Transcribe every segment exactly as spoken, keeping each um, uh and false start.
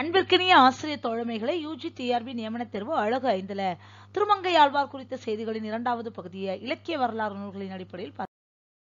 அன்பிற்கினிய ஆசிரியர் தோழமைகளை UG TRP நியமன தேர்வு அழகு ஐந்துல திருமங்கையாழ்வார் குறித்த செய்திகளின் இரண்டாவது பகுதியை இலக்கிய வரலாறு நூல்களின் அடிப்படையில் பார்ப்போம்.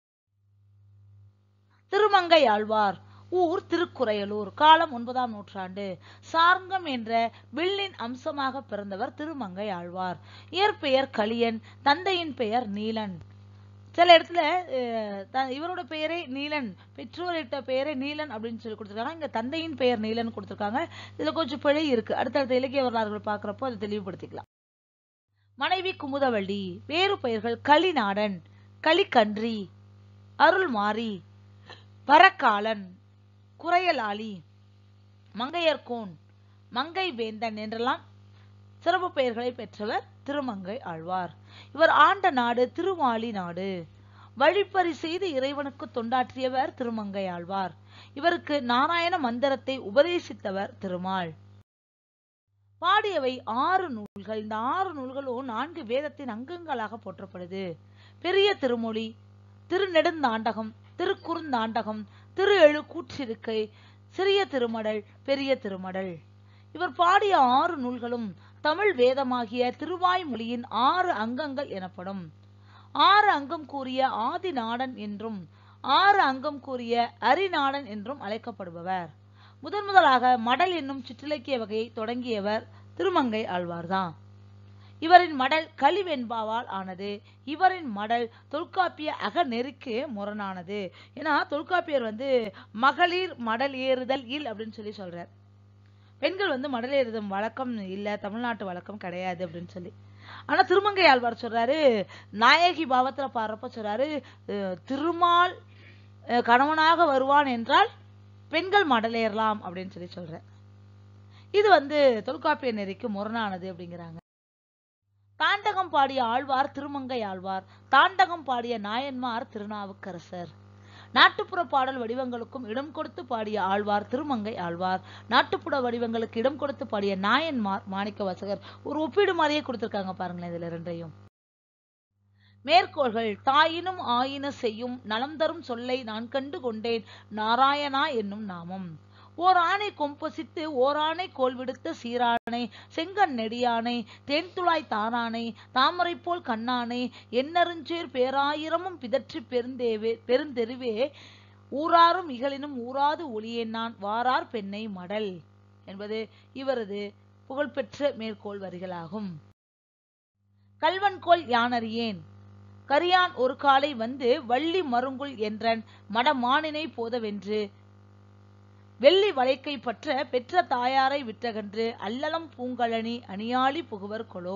திருமங்கையாழ்வார் ஊர் திருக்குறையலூர், காலம் ஒன்பதாம் நூற்றாண்டு. சார்ங்கம் என்ற வில்லின் அம்சமாக பிறந்தவர் திருமங்கையாழ்வார். இயற்பெயர் கலியன், தந்தையின் பெயர் நீலன். சில இடத்துல இவரோட பெயரே நீலன், பெற்றோரிட்ட பெயரே நீலன் அப்படின்னு சொல்லி கொடுத்திருக்காங்க. இங்க தந்தையின் பெயர் நீலன் கொடுத்திருக்காங்க. இதுல கொஞ்சம் பிழை இருக்கு. அடுத்தடுத்த இலக்கிய வரலாறுகள் பாக்குறப்போ அதை தெளிவுபடுத்திக்கலாம். மனைவி குமுதவள்ளி. வேறு பெயர்கள் கலிநாடன், கலிகன்றி, அருள்மாரி, பரக்காலன், குறையலாளி, மங்கையர்கோன், மங்கை வேந்தன் என்றெல்லாம் சிறப்பு பெயர்களை பெற்றவர் திருமங்கை ஆழ்வார். இவர் ஆண்ட நாடு திருமாலி நாடு. வழிப்பறி செய்து இறைவனுக்கு தொண்டாற்றியவர் திருமங்கை ஆழ்வார். இவருக்கு நாராயண மந்திரத்தை உபதேசித்தவர் திருமால். பாடியவை ஆறு நூல்கள். இந்த ஆறு நூல்களும் நான்கு வேதத்தின் அங்கங்களாக போற்றப்படுது. பெரிய திருமொழி, திருநெடுந்தாண்டகம், திருக்குறுந்தாண்டகம், திரு எழு கூற்றிருக்கை, சிறிய திருமடல், பெரிய திருமடல். இவர் பாடிய ஆறு நூல்களும் தமிழ் வேதமாகிய திருவாய்மொழியின் ஆறு அங்கங்கள் எனப்படும். ஆறு அங்கம் கூறிய ஆதி நாடன் என்றும் ஆறு அங்கம் கூறிய அரிநாடன் என்றும் அழைக்கப்படுபவர். முதன் முதலாக மடல் என்னும் சிற்றிலக்கிய வகையை தொடங்கியவர் திருமங்கை ஆழ்வார்தான். இவரின் மடல் கலிவெண்பாவால் ஆனது. இவரின் மடல் தொல்காப்பிய அகநெறிக்கு முரணானது. ஏன்னா தொல்காப்பியர் வந்து மகளிர் மடல் ஏறுதல் இல் அப்படின்னு சொல்லி சொல்றார். பெண்கள் வந்து மடல் ஏறுதல் வழக்கம் இல்ல, தமிழ்நாட்டு வழக்கம் கிடையாது அப்படின்னு சொல்லி. ஆனா திருமங்கை ஆழ்வார் சொல்றாரு, நாயகி பாவத்துல பாடுறப்ப சொல்றாரு, திருமால் கணவனாக வருவான் என்றால் பெண்கள் மடல் ஏறலாம் அப்படின்னு சொல்லி சொல்ற. இது வந்து தொல்காப்பிய நெறிக்கு முரணானது அப்படிங்கிறாங்க. தாண்டகம் பாடிய ஆழ்வார் திருமங்கை ஆழ்வார். தாண்டகம் பாடிய நாயன்மார் திருநாவுக்கரசர். நாட்டுப்புற பாடல் வடிவங்களுக்கும் இடம் கொடுத்து பாடிய ஆழ்வார் திருமங்கை ஆழ்வார். நாட்டுப்புற வடிவங்களுக்கு இடம் கொடுத்து பாடிய நாயன்மார் மாணிக்க வாசகர். ஒரு ஒப்பீடு மாதிரியே கொடுத்திருக்காங்க பாருங்களேன் இதுல ரெண்டையும். மேற்கோள்கள்: தாயினும் ஆயின செய்யும் நலம் தரும் சொல்லை நான் கண்டு கொண்டேன் நாராயணா என்னும் நாமம். ஓர் ஆணை கொம்பசித்து ஓராணை கோல் விடுத்த சீரானை, செங்கண் நெடியானை, தேன்துளாய் தாரானை, தாமரை போல் கண்ணானை, எண்ணருஞ்சேர் பேராயிரமும் பிதற்றி பெருந்தேவே பெருந்தெருவே ஊராரும் இகழினும் ஊராது ஒளியேன் நான் வாரார் பெண்ணை மடல் என்பது இவரது புகழ்பெற்ற மேற்கோள் வரிகளாகும். கல்வன்கோல் யானறியேன் கரியான் ஒரு காலை வந்து வள்ளி மருங்குல் என்றன் மடமானினை போதவென்று வெள்ளி வளைக்கை பற்ற பெற்ற தாயாரை விற்றகன்று அல்லலம் பூங்கழனி அணியாளி புகுவர் கொலோ.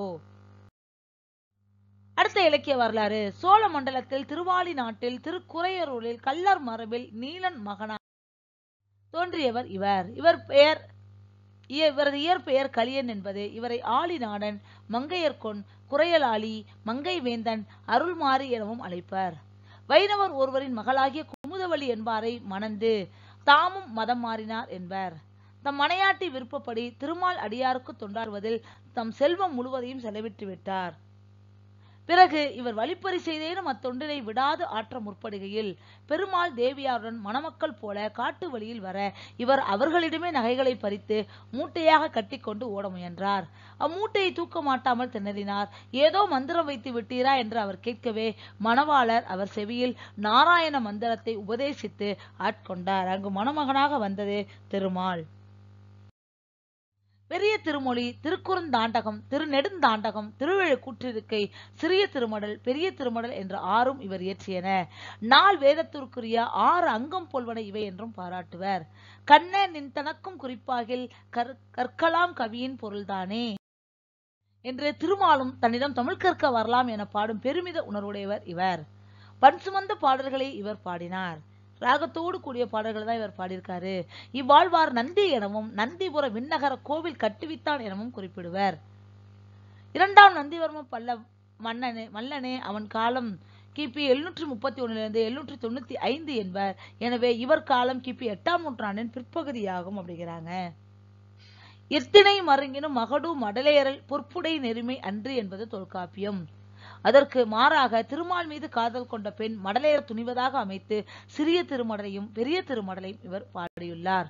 அடுத்த இலக்கிய வரலாறு. சோழ மண்டலத்தில் திருவாலி நாட்டில் திருக்குறையலூரில் கள்ளர் மரபில் நீலன் மகனா தோன்றியவர் இவர். இவர் பெயர் இவரது இயற்பெயர் கலியன் என்பது. இவரை ஆளிநாடன், மங்கையர்கொன், குறையலாளி, மங்கை வேந்தன், அருள்மாரி எனவும் அழைப்பர். வைணவர் ஒருவரின் மகளாகிய குமுதவள்ளி என்பாரை மணந்து தாமும் மதம் மாறினார் என்பர். தம் மனையாட்டி விருப்பப்படி திருமால் அடியாருக்கு தொண்டாடுவதில் தம் செல்வம் முழுவதையும் செலவிட்டு விட்டார். பிறகு இவர் வழிப்பறி செய்தேனும் அத்தொண்டினை விடாது ஆற்ற முற்படுகையில் பெருமாள் தேவியாருடன் மணமக்கள் போல காட்டு வழியில் வர இவர் அவர்களிடமே நகைகளை பறித்து மூட்டையாக கட்டி கொண்டு ஓட முயன்றார். அம்மூட்டையை தூக்க மாட்டாமல் திணறினார். ஏதோ மந்திரம் வைத்து விட்டீரா என்று அவர் கேட்கவே மணவாளர் அவர் செவியில் நாராயண மந்திரத்தை உபதேசித்து ஆட்கொண்டார். அங்கு மணமகனாக வந்தது திருமால். பெரிய திருமொழி, திருக்குறுந்தாண்டகம், திருநெடுந்தாண்டகம், திருவெழு கூற்றிருக்கை, சிறிய திருமடல், பெரிய திருமடல் என்ற ஆறும் இவர் இயற்றியன. நாள் வேதத்திற்குரிய ஆறு அங்கம் போல்வன இவை என்றும் பாராட்டுவர். கண்ண நின் தனக்கும் குறிப்பாகில் கற்கலாம் கவியின் பொருள்தானே என்று திருமாலும் தன்னிடம் தமிழ் கற்க வரலாம் என பாடும் பெருமித உணர்வுடையவர் இவர். பண் சுமந்த பாடல்களை இவர் பாடினார். ராகத்தோடு கூடிய பாடல்கள் தான் இவர் பாடியிருக்காரு. இவ்வாழ்வார் நந்தி எனவும் நந்திபுர விண்ணகர கோவில் கட்டுவித்தான் எனவும் குறிப்பிடுவர். இரண்டாம் நந்திவர்ம பல்ல மன்னனே மல்லனே அவன் காலம் கிபி எழுநூற்றி முப்பத்தி ஒன்னிலிருந்து எழுநூற்றி தொண்ணூத்தி ஐந்து என்பர். எனவே இவர் காலம் கிபி எட்டாம் நூற்றாண்டின் பிற்பகுதியாகும் அப்படிங்கிறாங்க. எத்தினை மருங்கினும் மகடு மடலேறல் பொற்புடை நெருமை அன்று என்பது தொல்காப்பியம். அதற்கு மாறாக திருமால் மீது காதல் கொண்ட பெண் மடலேற துணிவதாக அமைத்து சிறிய திருமடலையும் பெரிய திருமடலையும் இவர் பாடியுள்ளார்.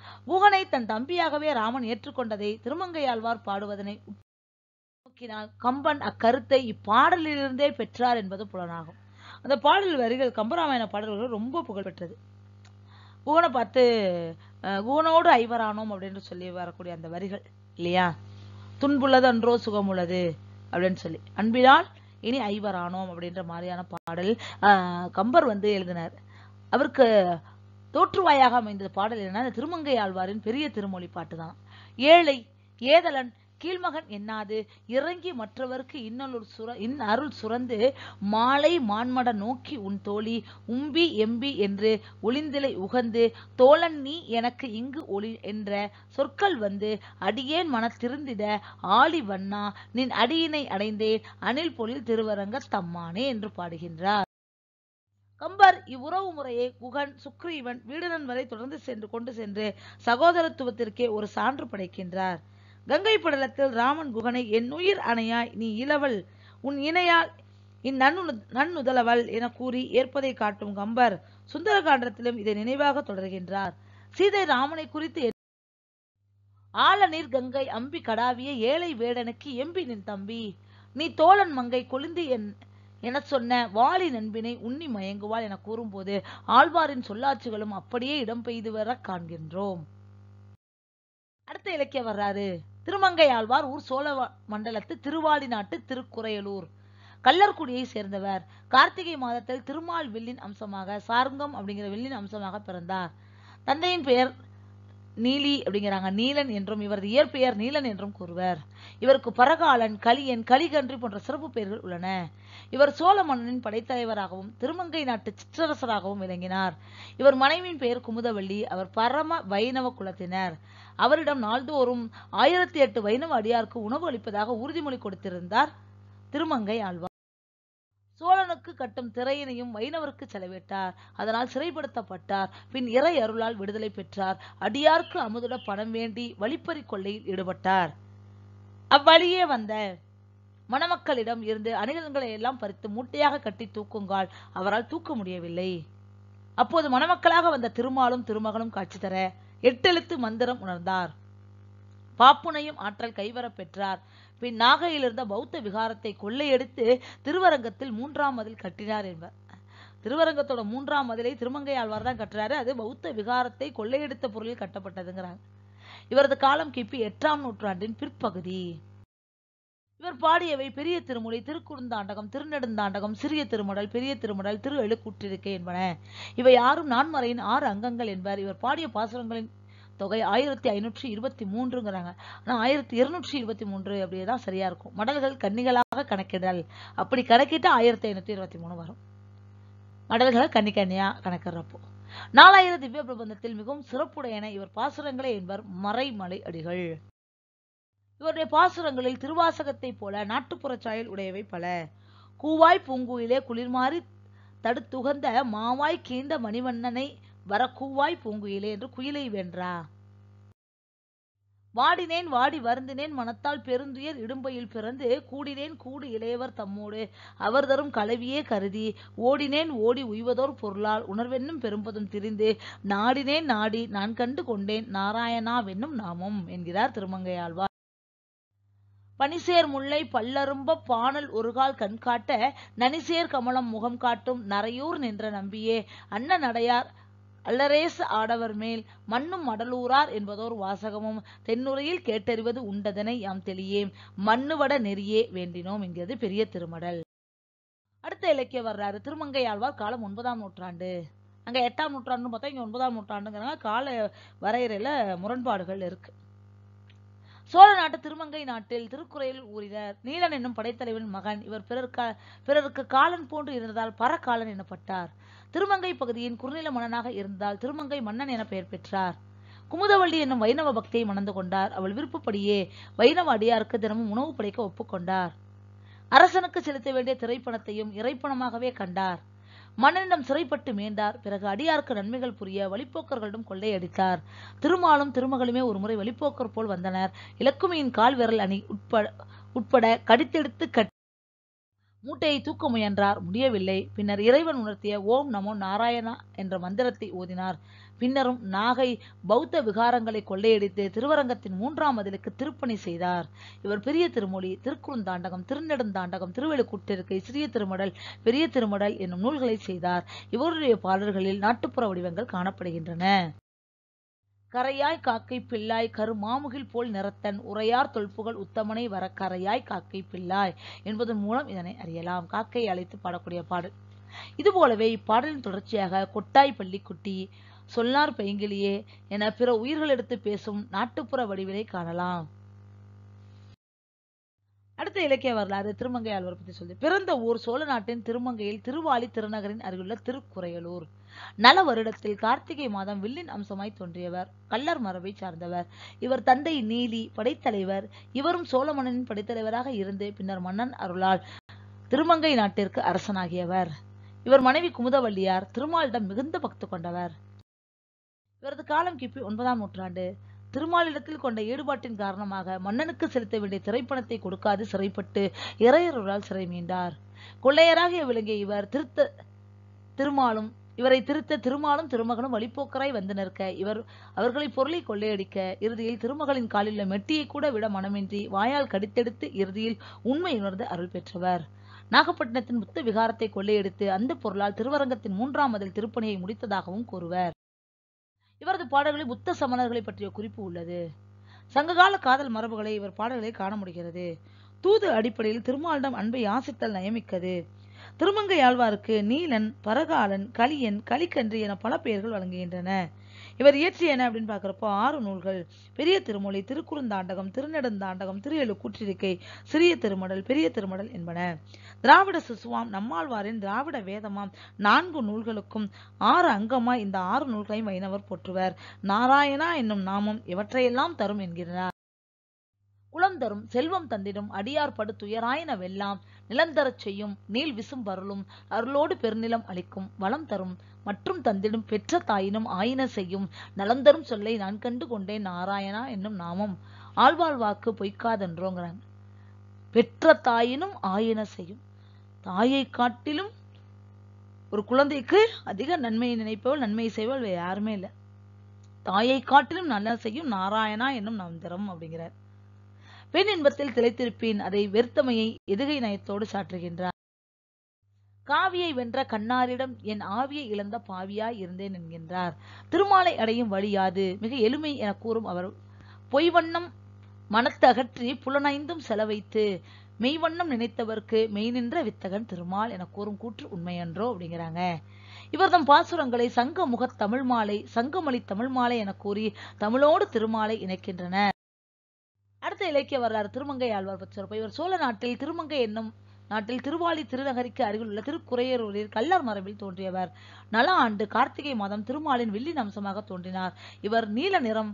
குகனை தன் தம்பியாகவே ராமன் ஏற்றுக்கொண்டதை திருமங்கையாழ்வார் பாடுவதனை நோக்கினால் கம்பன் அக்கருத்தை இப்பாடலிலிருந்தே பெற்றார் என்பது புலனாகும். அந்த பாடல் வரிகள் கம்பராமாயண பாடல்கள் ரொம்ப புகழ்பெற்றது. குகனை பார்த்து குகனோடு ஐவரானோம் அப்படின்னு சொல்லி வரக்கூடிய அந்த வரிகள் இல்லையா, துன்புள்ளது அன்றோ சுகமுள்ளது அப்படின்னு சொல்லி அன்பினால் இனி ஐவரானோம் அப்படின்ற மாதிரியான பாடல் ஆஹ் கம்பர் வந்து எழுதினார். அவருக்கு தோற்றுவாயாக அமைந்த பாடல் என்னன்னா திருமங்கை ஆழ்வாரின் பெரிய திருமொழி பாட்டு தான். ஏழை ஏதலன் கீழ்மகன் என்னாது இறங்கி மற்றவர்க்கு இன்னொரு சுர இன் அருள் சுரந்து மாலை மான்மட நோக்கி உன் தோழி உம்பி எம்பி என்று ஒளிந்திலை உகந்து தோழன் நீ எனக்கு இங்கு ஒளி என்ற சொற்கள் வந்து அடியேன் மனத்திருந்திட ஆளி வண்ணா நின் அடியினை அடைந்தேன் அணில் பொழில் திருவரங்க தம்மானே என்று பாடுகின்றார். கம்பர் இவ்வுறவு முறையை குகன் சுக்ரீவன் வீடுனன் வரை தொடர்ந்து சென்று கொண்டு சென்று சகோதரத்துவத்திற்கே ஒரு சான்று படைக்கின்றார். கங்கை படலத்தில் ராமன் குகனை என் உயிர் அணையாய் நீ இளவல் உன் இணையால் இந்நன்னு நன்னுதலவள் என கூறி ஏற்பதை காட்டும் கம்பர் சுந்தரகாண்டத்திலும் இதை நினைவாக தொடர்கின்றார். சீதை ராமனை குறித்து ஆல நீர் கங்கை அம்பி கடாவிய ஏழை வேடனுக்கு எம்பி நின் தம்பி நீ தோழன் மங்கை கொழுந்து என் என சொன்ன வாளி நண்பினை உண்ணி மயங்குவாள் என கூறும்போது ஆழ்வாரின் சொல்லாட்சிகளும் அப்படியே இடம் பெய்து வர காண்கின்றோம். அடுத்த இலக்கிய வர்றாரு திருமங்கை ஆழ்வார் ஊர் சோழ மண்டலத்து திருவாடி நாட்டு திருக்குறையலூர் கள்ளர்குடியை சேர்ந்தவர். கார்த்திகை மாதத்தில் திருமால் வில்லின் அம்சமாக சார்ங்கம் அப்படிங்கிற வில்லின் அம்சமாக பிறந்தார். தந்தையின் பெயர் நீலி அப்படிங்கிறாங்க, நீலன் என்றும் இவரது இயற்பெயர் நீலன் என்றும் கூறுவர். இவருக்கு பரகாலன் கலியன் கலிகன்றி போன்ற சிறப்பு பெயர்கள் உள்ளன. இவர் சோழ மன்னனின் படைத்தலைவராகவும் திருமங்கை நாட்டு சிற்றரசராகவும் விளங்கினார். இவர் மனைவியின் பெயர் குமுதவள்ளி. அவர் பரம வைணவ குலத்தினர். அவரிடம் நாள்தோறும் ஆயிரத்தி எட்டு வைணவ அடியாருக்கு உணவு அளிப்பதாக உறுதிமொழி கொடுத்திருந்தார் திருமங்கை ஆழ்வார். சோழனுக்கு கட்டும் திரையினையும் வைணவருக்கு செலவிட்டார். அதனால் சிறைப்படுத்தப்பட்டார். பின் இறை அருளால் விடுதலை பெற்றார். அடியார்க்கு அமுதுட பணம் வேண்டி வழிப்பறி கொள்ளையில் ஈடுபட்டார். அவ்வழியே வந்த மணமக்களிடம் இருந்து அணிகலன்களை எல்லாம் பறித்து மூட்டையாக கட்டி தூக்குங்கால் அவரால் தூக்க முடியவில்லை. அப்போது மணமக்களாக வந்த திருமாலும் திருமகனும் காட்சி தர எட்டெழுத்து மந்திரம் உணர்ந்தார். பாப்புனையும் ஆற்றல் கைவர பெற்றார். பின் நாகையிலிருந்த பௌத்த விகாரத்தை கொள்ளையடித்து திருவரங்கத்தில் மூன்றாம் மதில் கட்டினார் என்பார். திருவரங்கத்தோட மூன்றாம் மதிலை திருமங்கை ஆழ்வார் தான் கட்டுறாரு. அது பௌத்த விகாரத்தை கொள்ளையடித்த பொருளில் கட்டப்பட்டதுங்கிறாங்க. இவரது காலம் கிபி எட்டாம் நூற்றாண்டின் பிற்பகுதி. இவர் பாடியவை பெரிய திருமொழி, திருக்குறுந்தாண்டகம், திருநெடுந்தாண்டகம், சிறிய திருமடல், பெரிய திருமடல், திரு எழுக்கூற்றிருக்கை என்பன. இவை ஆறும் நான்மறையின் ஆறு அங்கங்கள் என்பர். இவர் பாடிய பாசுரங்களின் தொகை ஆயிரத்தி ஐநூற்றி இருபத்தி மூன்றுங்கிறாங்க. ஆனா ஆயிரத்தி இருநூற்றி இருபத்தி மூன்று அப்படியேதான் சரியா இருக்கும். மடல்கள் கன்னிகளாக கணக்கிடல், அப்படி கணக்கிட்டு ஆயிரத்தி ஐநூத்தி இருபத்தி மூணு வரும். மடல்களை கன்னி கன்னியா கணக்கிறப்போ நாலாயிரம் திவ்ய பிரபந்தத்தில் மிகவும் சிறப்புடையன இவர் பாசுரங்களே என்பர் மறைமலை அடிகள். இவருடைய பாசுரங்களில் திருவாசகத்தை போல நாட்டுப்புற சாயல் உடையவை பல. கூவாய் பூங்குயிலே குளிர்மாறி தடுத்துகந்த மாவாய் கீண்ட மணிவண்ணனை வர கூவாய் பூங்குயிலே என்று குயிலை வென்றா. வாடினேன் வாடி வருந்தினேன் மனத்தால் பெருந்துயர் இடும்பையில் பிறந்து கூடினேன் கூடு இளையவர் தம்மோடு அவர் தரும் கலவியே கருதி ஓடினேன் ஓடி உய்வதோர் பொருளால் உணர்வென்னும் பெரும்பதும் திரிந்து நாடினேன் நாடி நான் கண்டு கொண்டேன் நாராயணா வென்னும் நாமம் என்கிறார் திருமங்கை ஆழ்வார். பனிசேர் முல்லை பல்லரும்ப பானல் ஒருகால் கண்காட்ட நனிசேர் கமலம் முகம் காட்டும் நரையூர் நின்ற நம்பியே அன்ன நடையார் அல்லரேச ஆடவர் மேல் மண்ணும் மடலூரார் என்பதோர் வாசகமும் தென்னுரையில் கேட்டறிவது உண்டதனை யாம் தெளியேம் மண்ணுவட நெறியே வேண்டினோம் என்கிறது பெரிய திருமடல். அடுத்த இலக்கிய வர்றாரு திருமங்கை ஆழ்வார் காலம் ஒன்பதாம் நூற்றாண்டு. அங்க எட்டாம் நூற்றாண்டுன்னு பார்த்தா இங்க ஒன்பதாம் நூற்றாண்டுங்கிறாங்க. கால வரையறையில முரண்பாடுகள் இருக்கு. சோழ நாட்டு திருமங்கை நாட்டில் திருக்குறையில் ஊரினர். நீலன் என்னும் படைத்தலைவன் மகன். இவர் பிறர்க்க பிறருக்கு காலன் போன்று இருந்ததால் பரகாலன் எனப்பட்டார். திருமங்கை பகுதியின் குறுநில மன்னனாக இருந்தால் திருமங்கை மன்னன் என பெயர் பெற்றார். குமுதவள்ளி என்னும் வைணவ பக்தியை மணந்து கொண்டார். அவள் விருப்பப்படியே வைணவ அடியாருக்கு தினமும் உணவு படைக்க ஒப்புக்கொண்டார். அரசனுக்கு செலுத்த வேண்டிய திரைப்பணத்தையும் இறைப்பணமாகவே கண்டார். மன்னனிடம் சிறைப்பட்டு மீண்டார். பிறகு அடியாருக்கு நன்மைகள் புரிய வழிப்போக்கர்களிடம் கொள்ளையடித்தார். திருமாலும் திருமகளுமே ஒரு முறை வழிப்போக்கர் போல் வந்தனர். இலக்குமியின் கால் விரல் அணி உட்பட உட்பட கடித்தெடுத்து கட் மூட்டையை தூக்க முயன்றார், முடியவில்லை. பின்னர் இறைவன் உணர்த்திய ஓம் நமோ நாராயணா என்ற மந்திரத்தை ஓதினார். பின்னரும் நாகை பௌத்த விகாரங்களை கொள்ளையடித்து திருவரங்கத்தின் மூன்றாம் மதிலுக்கு திருப்பணி செய்தார். இவர் பெரிய திருமொழி, திருக்குறுந்தாண்டகம், திருநெடுந்தாண்டகம், திருவெழுக்கூற்றிருக்கை, சிறிய திருமடல், பெரிய திருமடல் என்னும் நூல்களை செய்தார். இவருடைய பாடல்களில் நாட்டுப்புற வடிவங்கள் காணப்படுகின்றன. கரையாய் காக்கை பிள்ளாய் கரு மாமுகில் போல் நிறத்தன் உரையார் தொல்புகழ் உத்தமனை வர கரையாய் காக்கை பிள்ளாய் என்பதன் மூலம் இதனை அறியலாம். காக்கையை அழைத்து பாடக்கூடிய பாடல். இதுபோலவே இப்பாடலின் தொடர்ச்சியாக கொட்டாய் பள்ளிக்குட்டி, சொல்லார் பைங்கிலியே என பிற உயிர்கள் எடுத்து பேசும் நாட்டுப்புற வடிவினை காணலாம். அடுத்த இலக்கிய வரலாறு திருமங்கை ஆழ்வார் பற்றி சொல்லி. பிறந்த ஊர் சோழ நாட்டின் திருமங்கையில் திருவாலி திருநகரின் அருகிலுள்ள திருக்குறையலூர். நல வருடத்தில் கார்த்திகை மாதம் வில்லின் அம்சமாய் தோன்றியவர். கள்ளர் மரபை சார்ந்தவர். இவர் தந்தை நீலி படைத்தலைவர். இவரும் சோழ மன்னனின் படைத்தலைவராக இருந்து பின்னர் மன்னன் அருளால் திருமங்கை நாட்டிற்கு அரசனாகியவர். இவர் மனைவி குமுதவள்ளியார் திருமாலிடம் மிகுந்த பக்தி கொண்டவர். இவரது காலம் கிபி ஒன்பதாம் நூற்றாண்டு. திருமாலிடத்தில் கொண்ட ஈடுபாட்டின் காரணமாக மன்னனுக்கு செலுத்த வேண்டிய திரைப்பணத்தை கொடுக்காது சிறைப்பட்டு இறையருளால் சிறை மீண்டார். கொள்ளையராகிய விளங்கிய இவர் திருத்த திருமாலும் இவரை திருத்த திருமாலும் திருமகனும் வழிப்போக்கராய் வந்து நிற்க இவர் அவர்களை பொருளை கொள்ளையடிக்க இறுதியில் திருமகளின் காலில் மெட்டியை கூட விட மனமின்றி வாயால் கடித்தெடுத்து இறுதியில் உண்மை உணர்ந்து அருள் பெற்றவர். நாகப்பட்டினத்தின் புத்த விகாரத்தை கொள்ளையடித்து அந்த பொருளால் திருவரங்கத்தின் மூன்றாம் மதில் திருப்பணியை முடித்ததாகவும் கூறுவர். இவரது பாடல்களில் புத்த சமணர்களை பற்றிய குறிப்பு உள்ளது. சங்ககால காதல் மரபுகளை இவர் பாடல்களை காண முடிகிறது. தூது அடிப்படையில் திருமாலிடம் அன்பை யாசித்தல் நயமிக்கது. திருமங்கை ஆழ்வாருக்கு நீலன், பரகாலன், கலியன், கலிக்கன்று என பல பெயர்கள் வழங்குகின்றன. இவர் இயற்றிய என்ன அப்படின்னு பாக்குறப்போ ஆறு நூல்கள். பெரிய திருமொழி, திருக்குறுந்தாண்டகம், திருநெடுந்தாண்டகம், திருஎழுக்கூற்றிருக்கை, சிறிய திருமடல், பெரிய திருமடல் என்பன. திராவிட சிசுவாம் நம்மாழ்வாரின் திராவிட வேதமாம் நான்கு நூல்களுக்கும் ஆறு அங்கமாய் இந்த ஆறு நூல்களையும் வைணவர் போற்றுவர். நாராயணா என்னும் நாமம் இவற்றையெல்லாம் தரும் என்கிறார். குலம் தரும், செல்வம் தந்திடும், அடியார் படு துயராயின வெல்லாம் நிலந்தரச் செய்யும், நீள் விசும் பருளும், அருளோடு பெருநிலம் அளிக்கும், வளம் தரும் மற்றும் தந்திடும், பெற்ற தாயினும் ஆயின செய்யும், நலந்தரும் சொல்லை நான் கண்டு கொண்டேன் நாராயணா என்னும் நாமம் ஆழ்வார் வாக்கு பொய்க்காதென்றோங்கிறாங்க. பெற்ற தாயினும் ஆயின செய்யும். தாயை காட்டிலும் ஒரு குழந்தைக்கு அதிக நன்மையை நினைப்பவள், நன்மை செய்வள் யாருமே இல்லை. தாயை காட்டிலும் நல்ல செய்யும் நாராயணா என்னும் மந்திரம் அப்படிங்கிறார். பெண் இன்பத்தில் திளைத்திருப்பேன் அதை வெறுத்தமையை எதுகை நயத்தோடு சாற்றுகின்றார். காவியை வென்ற கண்ணாரிடம் என் ஆவியை இழந்த பாவியாய் இருந்தேன் என்கின்றார். திருமாலை அடையும் வழியாது மிக எளிமை என கூறும் அவர் பொய்வண்ணம் மனத்து அகற்றி புலனைந்தும் செலவைத்து மெய்வண்ணம் நினைத்தவர்க்கு மெய் நின்ற வித்தகன் திருமால் என கூறும் கூற்று உண்மையன்றோ அப்படிங்கிறாங்க. இவர்தம் பாசுரங்களை சங்க முக தமிழ் மாலை, சங்கமொழி தமிழ் மாலை என கூறி தமிழோடு திருமாலை இணைக்கின்றன. அடுத்த இலக்கிய வரலாறு திருமங்கை ஆழ்வார் பற்றி சொல்றப்ப இவர் சோழ நாட்டில் திருமங்கை என்னும் நாட்டில் திருவாலி திருநகரிக்கு அருகில் உள்ள திருக்குறையலூரில் கள்ளர் மரபில் தோன்றியவர். நல ஆண்டு கார்த்திகை மாதம் திருமாலின் வில்லின் அம்சமாக தோன்றினார். இவர் நீல நிறம்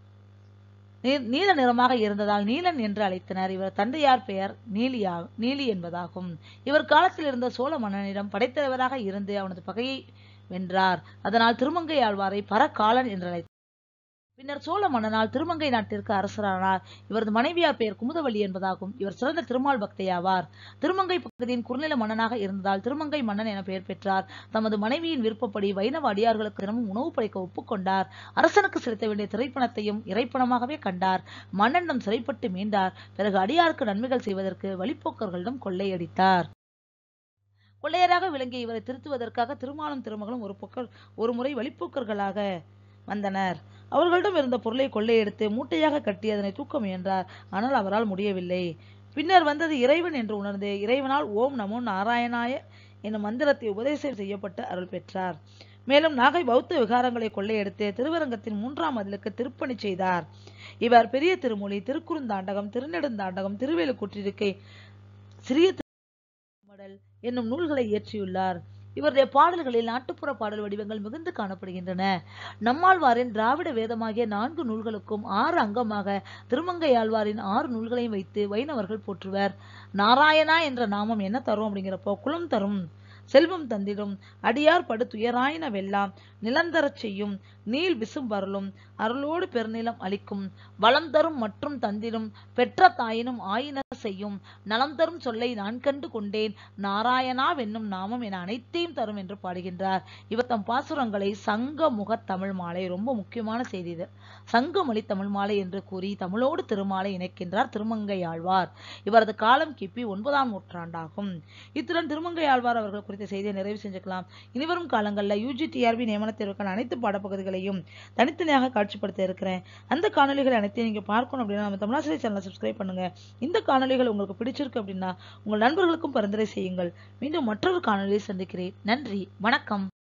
நீல நிறமாக இருந்ததால் நீலன் என்று அழைத்தனர். இவர் தந்தையார் பெயர் நீலியா நீலி என்பதாகும். இவர் காலத்தில் இருந்த சோழ மன்னனிடம் படைத்தலைவராக இருந்து அவனது பகையை வென்றார். அதனால் திருமங்கை ஆழ்வாரை பரகாலன் என்று அழைத்தார். பின்னர் சோழ மன்னனால் திருமங்கை நாட்டிற்கு அரசரானார். இவரது மனைவியார் பெயர் குமுதவள்ளி என்பதாகும். இவர் சிறந்த திருமால் பக்தையாவார். திருமங்கை பகுதியின் குறுநில மன்னனாக இருந்ததால் திருமங்கை மன்னன் என பெயர் பெற்றார். தமது மனைவியின் விருப்பப்படி வைணவ அடியார்களுக்கு தினமும் உணவு படைக்க ஒப்புக்கொண்டார். அரசனுக்கு செலுத்த வேண்டிய திரைப்பணத்தையும் இறைப்பணமாகவே கண்டார். மன்னனிடம் சிறைப்பட்டு மீண்டார். பிறகு அடியாருக்கு நன்மைகள் செய்வதற்கு வழிப்போக்கர்களிடம் கொள்ளையடித்தார். கொள்ளையராக விளங்கிய இவரை திருத்துவதற்காக திருமாலும் திருமகளும் ஒரு பொக்கர் ஒரு முறை வழிப்போக்கர்களாக வந்தனர். அவர்களிடம் இருந்த பொருளை கொள்ளையெடுத்து மூட்டையாக கட்டி அதனை தூக்க முயன்றார். ஆனால் அவரால் முடியவில்லை. பின்னர் வந்தது இறைவன் என்று உணர்ந்து இறைவனால் ஓம் நமோ நாராயணாய என்னும் மந்திரத்தை உபதேசம் செய்யப்பட்டு அருள் பெற்றார். மேலும் நாகை பௌத்த விகாரங்களை கொள்ளையெடுத்து திருவரங்கத்தின் மூன்றாம் மதிலுக்கு திருப்பணி செய்தார். இவர் பெரிய திருமொழி, திருக்குறுந்தாண்டகம், திருநெடுந்தாண்டகம், திருவெழுக்கூற்றிருக்கை, சிறிய திருமடல் என்னும் நூல்களை இயற்றியுள்ளார். இவருடைய பாடல்களில் நாட்டுப்புற பாடல் வடிவங்கள் மிகுந்து காணப்படுகின்றன. நம்மாழ்வாரின் திராவிட வேதமாகிய நான்கு நூல்களுக்கும் ஆறு அங்கமாக திருமங்கை ஆழ்வாரின் ஆறு நூல்களையும் வைத்து வைணவர்கள் போற்றுவர். நாராயணா என்ற நாமம் என்ன தரும் அப்படிங்கிறப்போ குலம் தரும், செல்வம் தந்திடும் அடியார் படு துயராயின வெல்லாம் நிலந்தரச் செய்யும் நீள் விசும்பருளும் அருளோடு பெருநிலம் அளிக்கும் வளம் தரும் மற்றும் தந்திடும் பெற்ற தாயினும் ஆயின செய்யும் நலம் தரும் சொல்லை நான் கண்டு கொண்டேன் நாராயணா வென்னும் நாமம் என அனைத்தையும் தரும் என்று பாடுகின்றார். இவர் தம் பாசுரங்களை சங்க முக தமிழ் மாலை, ரொம்ப முக்கியமான செய்தி இது, சங்கமொழி தமிழ் மாலை என்று கூறி தமிழோடு திருமாலை இணைக்கின்றார் திருமங்கை ஆழ்வார். இவரது காலம் கிபி ஒன்பதாம் நூற்றாண்டாகும். இத்துடன் திருமங்கை ஆழ்வார் அவர்கள் குறித்த செய்தியை நிறைவு செஞ்சுக்கலாம். இனிவரும் காலங்களில் யூஜி டிஆர்பி நியமன தேர்வுக்கான அனைத்து பாடப்பகுதிகளையும் தனித்தனியாக காட்சிப்படுத்த இருக்கிறேன். அந்த காணொலிகள் அனைத்தையும் நீங்க பார்க்கணும் அப்படின்னா நம்ம தமிழாசிரியர் சேனலை சப்ஸ்கிரைப் பண்ணுங்க. இந்த காணொலிகள் உங்களுக்கு பிடிச்சிருக்கு அப்படின்னா உங்கள் நண்பர்களுக்கும் பரிந்துரை செய்யுங்கள். மீண்டும் மற்றொரு காணொலியை சந்திக்கிறேன். நன்றி, வணக்கம்.